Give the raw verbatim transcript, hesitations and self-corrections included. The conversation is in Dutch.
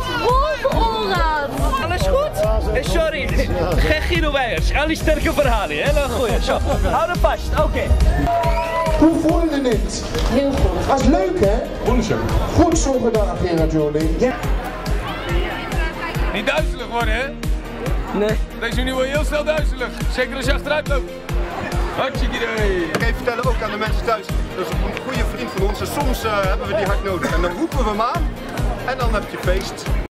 Rolf Olraad. Alles goed? Eh, sorry, geen Guido Weijers. Al die sterke verhalen, hele goeie. Zo, hou er vast, oké. Okay. Hoe voelde dit? Heel goed. Was leuk, hè? Woensdag. Goed zo gedaan, Gerard Joling. Ja. Niet duizelig worden, hè? Nee. Deze nu wordt heel snel duizelig. Zeker als je achteruit loopt. Hartstikke idee. Ik ga even vertellen ook aan de mensen thuis. Dat is een goede vriend van ons en soms uh, hebben we die hard nodig. En dan roepen we hem aan en dan heb je feest.